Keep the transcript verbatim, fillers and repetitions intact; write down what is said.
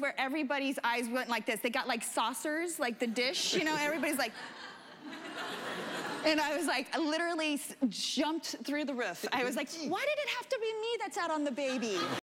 where everybody's eyes went like this. They got like saucers, like the dish, you know, everybody's like, and I was like, I literally jumped through the roof. I was like, why did it have to be me that sat on the baby?